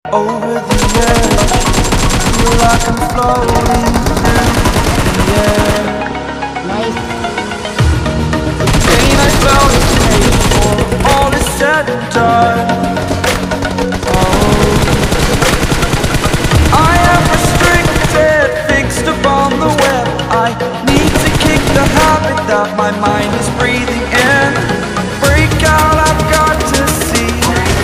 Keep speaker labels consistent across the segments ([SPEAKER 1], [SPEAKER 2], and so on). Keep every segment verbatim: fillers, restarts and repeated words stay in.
[SPEAKER 1] over the edge. Feel like I'm floating through the air.
[SPEAKER 2] Nice.
[SPEAKER 1] The pain I felt is paid for, all is said and done. Oh, I am restricted, fixed upon the web. I need to kick the habit that my mind is breathing in. Break out, I've got to see.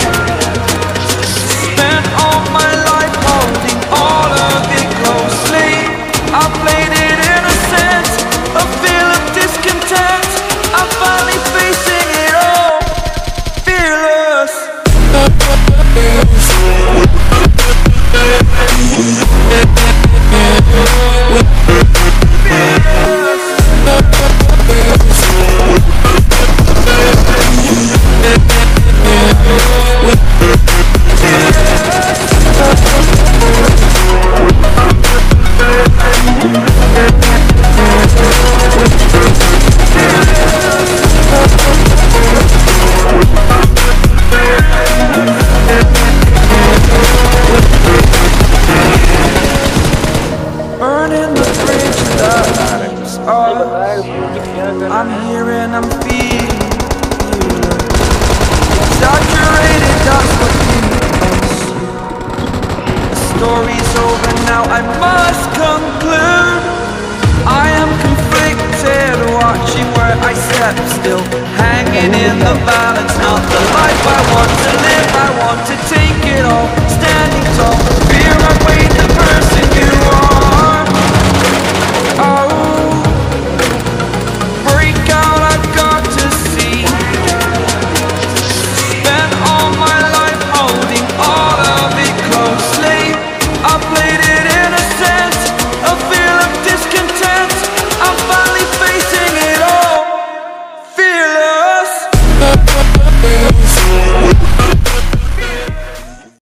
[SPEAKER 1] Spent all my life holding all of it closely. I played it innocent, a feel of discontent. I'm finally facing it all, fearless. Burning the bridge that was up. I'm here and I'm feeling saturated, that's what feels. The story's over now, I must conclude. I am conflicted, watching where I step still, hanging in the balance, not the life I want to live.